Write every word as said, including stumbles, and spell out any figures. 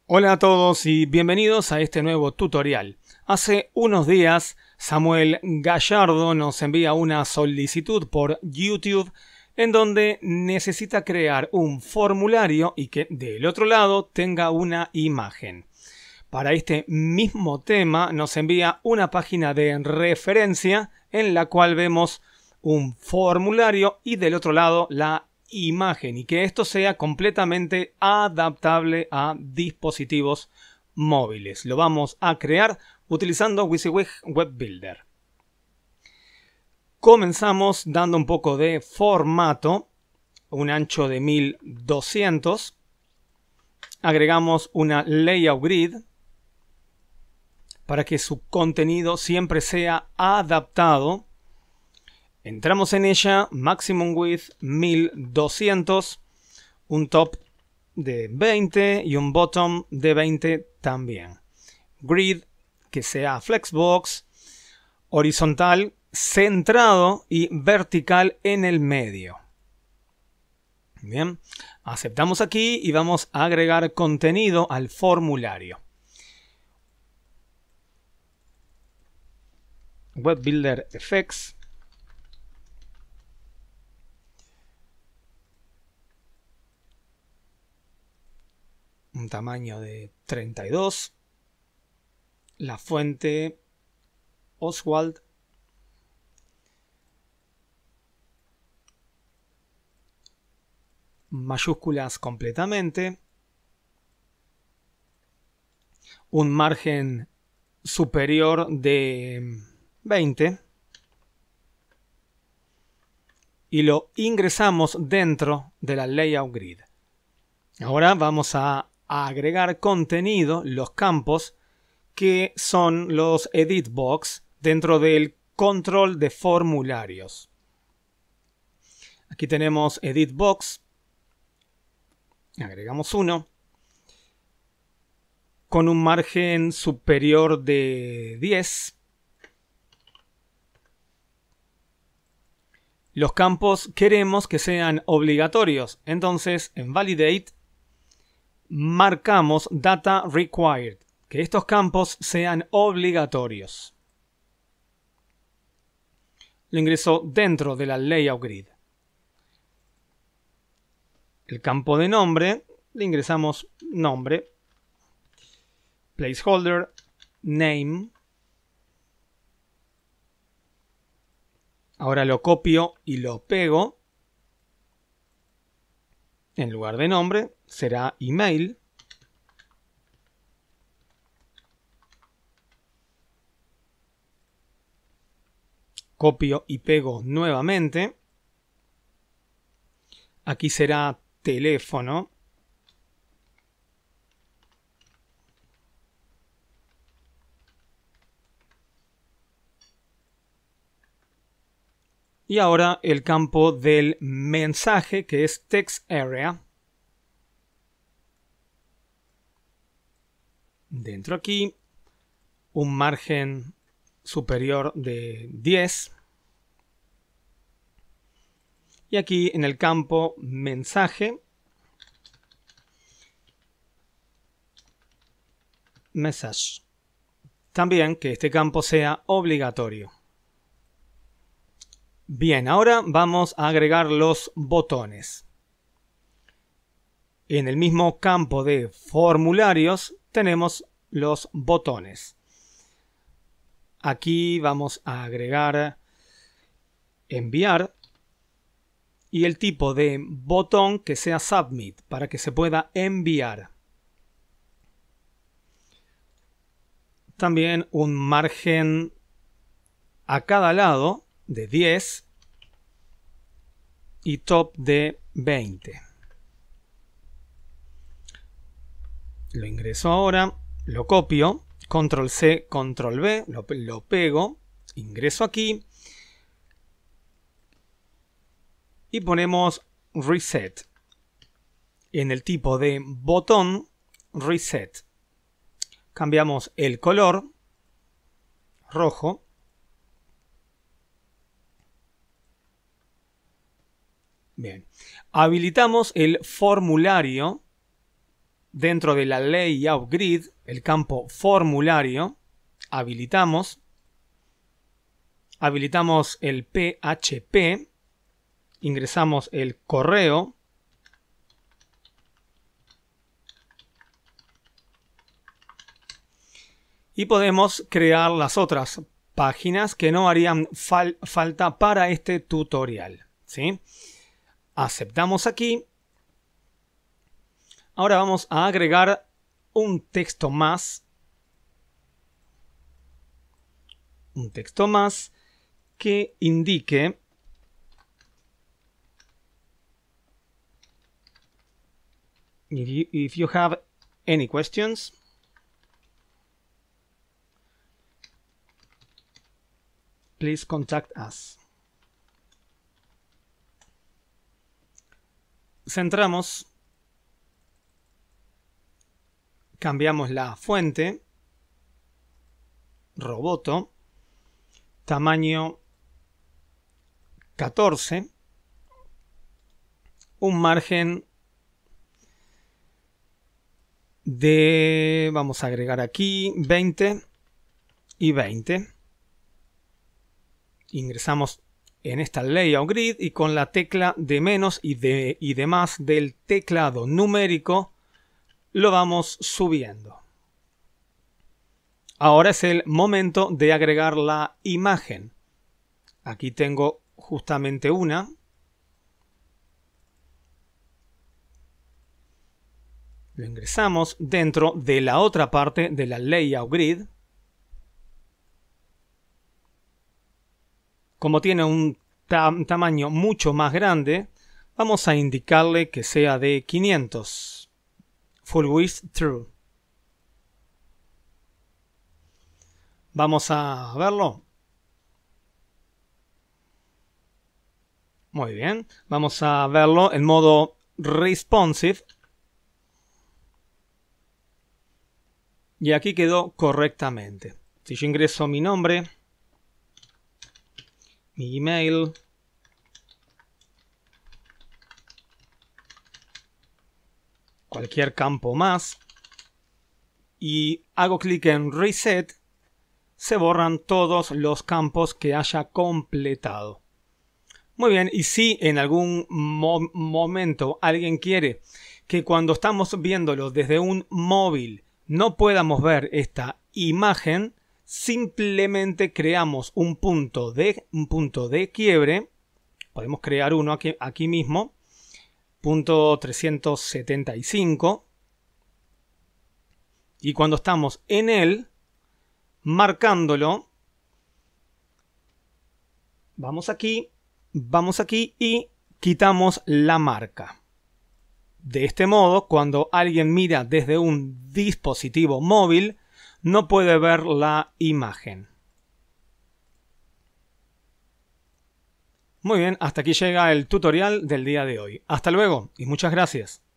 Hola a todos y bienvenidos a este nuevo tutorial. Hace unos días Samuel Gallardo nos envía una solicitud por YouTube en donde necesita crear un formulario y que del otro lado tenga una imagen. Para este mismo tema nos envía una página de referencia en la cual vemos un formulario y del otro lado la imagen, y que esto sea completamente adaptable a dispositivos móviles. Lo vamos a crear utilizando WYSIWYG Web Builder. Comenzamos dando un poco de formato, un ancho de mil doscientos. Agregamos una layout grid para que su contenido siempre sea adaptado. Entramos en ella, maximum width mil doscientos, un top de veinte y un bottom de veinte también. Grid que sea flexbox, horizontal, centrado y vertical en el medio. Bien, aceptamos aquí y vamos a agregar contenido al formulario. Web Builder Effects. Un tamaño de treinta y dos. La fuente Oswald. Mayúsculas completamente. Un margen superior de veinte. Y lo ingresamos dentro de la layout grid. Ahora vamos a agregar contenido, los campos que son los edit box dentro del control de formularios. Aquí tenemos edit box, agregamos uno con un margen superior de diez. Los campos queremos que sean obligatorios, entonces en validate marcamos data required, que estos campos sean obligatorios. Lo ingreso dentro de la layout grid. El campo de nombre, le ingresamos nombre, placeholder, name. Ahora lo copio y lo pego. En lugar de nombre será email. Copio y pego nuevamente. Aquí será teléfono. Y ahora el campo del mensaje, que es text area. Dentro aquí, un margen superior de diez. Y aquí en el campo mensaje, message. También que este campo sea obligatorio. Bien, ahora vamos a agregar los botones. En el mismo campo de formularios tenemos los botones. Aquí vamos a agregar enviar y el tipo de botón que sea submit para que se pueda enviar. También un margen a cada lado de diez y top de veinte. Lo ingreso ahora, lo copio, control C, control V, lo, lo pego, ingreso aquí y ponemos reset. En el tipo de botón, reset. Cambiamos el color, rojo. Bien, habilitamos el formulario dentro de la Layout Grid, el campo formulario, habilitamos, habilitamos el P H P, ingresamos el correo, y podemos crear las otras páginas que no harían fal- falta para este tutorial, ¿sí? Aceptamos aquí. Ahora vamos a agregar un texto más. Un texto más que indique if you, if you have any questions, please contact us. Centramos, cambiamos la fuente, Roboto, tamaño catorce, un margen de, vamos a agregar aquí, veinte y veinte. Ingresamos en esta Layout Grid y con la tecla de menos y de, y de más del teclado numérico lo vamos subiendo. Ahora es el momento de agregar la imagen. Aquí tengo justamente una. Lo ingresamos dentro de la otra parte de la Layout Grid. Como tiene un tam- tamaño mucho más grande, vamos a indicarle que sea de quinientos. Full width true. Vamos a verlo. Muy bien. Vamos a verlo en modo responsive. Y aquí quedó correctamente. Si yo ingreso mi nombre, mi email, cualquier campo más, y hago clic en Reset, se borran todos los campos que haya completado. Muy bien, y si en algún mo momento alguien quiere que cuando estamos viéndolo desde un móvil no podamos ver esta imagen, simplemente creamos un punto de, un punto de quiebre. Podemos crear uno aquí, aquí mismo, punto trescientos setenta y cinco. Y cuando estamos en él, marcándolo, vamos aquí, vamos aquí y quitamos la marca. De este modo, cuando alguien mira desde un dispositivo móvil, no puede ver la imagen. Muy bien, hasta aquí llega el tutorial del día de hoy. Hasta luego y muchas gracias.